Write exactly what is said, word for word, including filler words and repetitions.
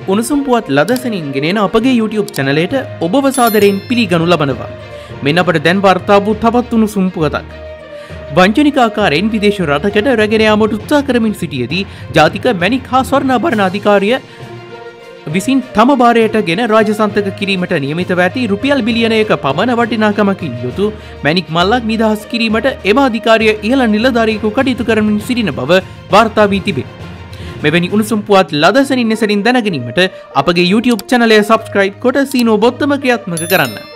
උණුසුම් පුවත් ලදසනින් ගෙනෙන අපගේ YouTube channel එකට ඔබව සාදරයෙන් පිළිගනු ලබනවා. මෙන්න අපට දැන් වාර්තා වූ තවත් උණුසුම් පුවතක්. වංචනික ආකාරයෙන් විදේශ රටකට රැගෙන යාමට උත්සාහ කරමින් සිටියේදී ජාතික මැණික් හා ස්වර්ණාභරණ අධිකාරිය විසින් තම භාරයට ගෙන රාජසන්තක කිරීමට නියමිතව ඇති රුපියල් බිලියනයක පමණ වටිනාකමකින් යුතු මැණික් මල්ලක් නිදහස් කිරීමට එම අධිකාරිය ඉහළ නිලධාරියෙකු කටයුතු කරමින් සිටින බව වාර්තා වී තිබේ. මෙවැනි උණුසුම් පුවත් ලදසනින් එසරින් දැනගැනීමට අපගේ YouTube channel එක subscribe කොට සීනෝ බොත්තම ක්‍රියාත්මක කරන්න.